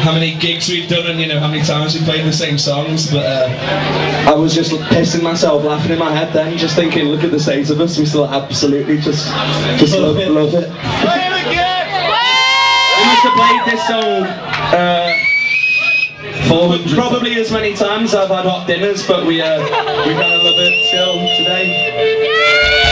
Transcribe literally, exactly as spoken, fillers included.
how many gigs we've done and you know how many times we played the same songs, but uh, I was just pissing myself, laughing in my head then, just thinking, look at the state of us, we still absolutely just, just love, love it. play it again! We must have played this song uh, probably as many times as I've had hot dinners, but we, uh, we're gonna love it still today.